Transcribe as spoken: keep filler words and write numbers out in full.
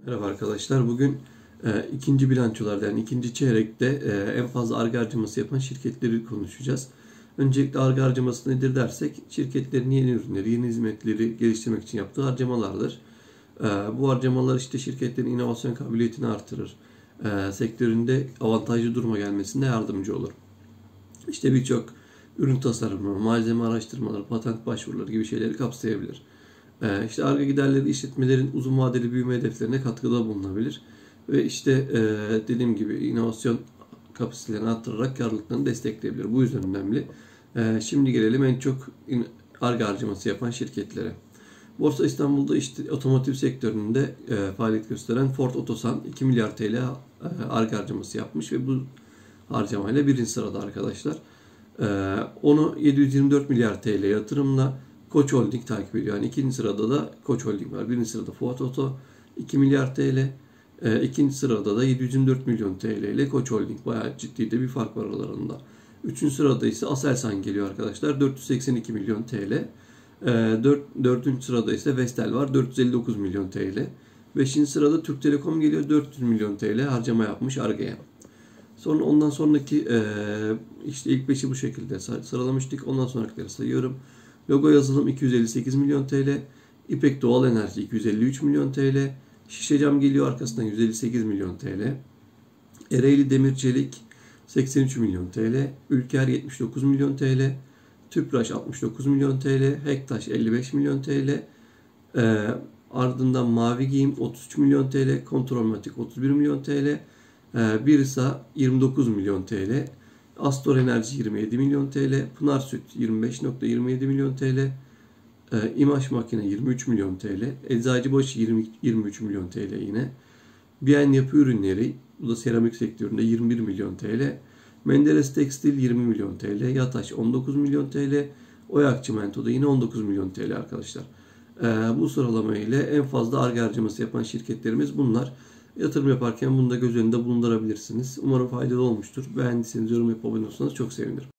Merhaba arkadaşlar. Bugün e, ikinci bilançolarda yani ikinci çeyrekte e, en fazla Ar-Ge harcaması yapan şirketleri konuşacağız. Öncelikle Ar-Ge harcaması nedir dersek, şirketlerin yeni ürünleri, yeni hizmetleri geliştirmek için yaptığı harcamalardır. E, bu harcamalar işte şirketlerin inovasyon kabiliyetini artırır. E, sektöründe avantajlı duruma gelmesine yardımcı olur. İşte birçok ürün tasarımı, malzeme araştırmaları, patent başvuruları gibi şeyleri kapsayabilir. Ee, işte Ar-Ge giderleri işletmelerin uzun vadeli büyüme hedeflerine katkıda bulunabilir. Ve işte e, dediğim gibi inovasyon kapasitelerini arttırarak karlılıklarını destekleyebilir. Bu yüzden önemli. E, şimdi gelelim en çok Ar-Ge harcaması yapan şirketlere. Borsa İstanbul'da işte otomotiv sektöründe e, faaliyet gösteren Ford Otosan iki milyar T L e, Ar-Ge harcaması yapmış ve bu harcamayla birinci sırada arkadaşlar. E, onu yedi yüz yirmi dört milyar T L yatırımla Koç Holding takip ediyor. Yani ikinci sırada da Koç Holding var. Birinci sırada Ford Oto iki milyar T L. E, ikinci sırada da yedi yüz yirmi dört milyon T L ile Koç Holding. Bayağı ciddi de bir fark var aralarında. Üçüncü sırada ise Aselsan geliyor arkadaşlar. dört yüz seksen iki milyon T L. E, dört, dördüncü sırada ise Vestel var. dört yüz elli dokuz milyon T L. Beşinci sırada Türk Telekom geliyor. dört yüz milyon T L harcama yapmış Ar-Ge'ye. Sonra ondan sonraki e, işte ilk beşi bu şekilde sıralamıştık. Ondan sonrakileri sayıyorum. Logo Yazılım iki yüz elli sekiz milyon T L. İpek Doğal Enerji iki yüz elli üç milyon T L. Şişecam geliyor arkasından yüz elli sekiz milyon T L. Ereğli Demir Çelik seksen üç milyon T L. Ülker yetmiş dokuz milyon T L. Tüpraş altmış dokuz milyon T L. Hektaş elli beş milyon T L. Ee, ardından Mavi Giyim otuz üç milyon T L. Kontrolmatik otuz bir milyon T L. Ee, Birsa yirmi dokuz milyon T L. Astor Enerji yirmi yedi milyon T L, Pınar Süt yirmi beş virgül yirmi yedi milyon T L, e, İmaj Makine yirmi üç milyon T L, Eczacıbaşı yirmi, yirmi üç milyon T L yine, Biyen Yapı Ürünleri, bu da seramik sektöründe yirmi bir milyon T L, Menderes Tekstil yirmi milyon T L, Yataş on dokuz milyon T L, Oyak Çimento'da yine on dokuz milyon T L arkadaşlar. E, bu sıralama ile en fazla Ar-Ge harcaması yapan şirketlerimiz bunlar. Yatırım yaparken bunu da göz önünde bulundurabilirsiniz. Umarım faydalı olmuştur. Beğendiyseniz yorum yapıp abone olursanız çok sevinirim.